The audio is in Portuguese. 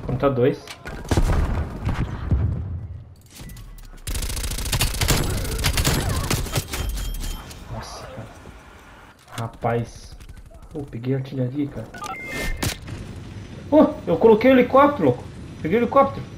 Contra dois. Nossa, cara. Rapaz. Peguei artilharia, cara. Eu coloquei o helicóptero, louco. Peguei o helicóptero.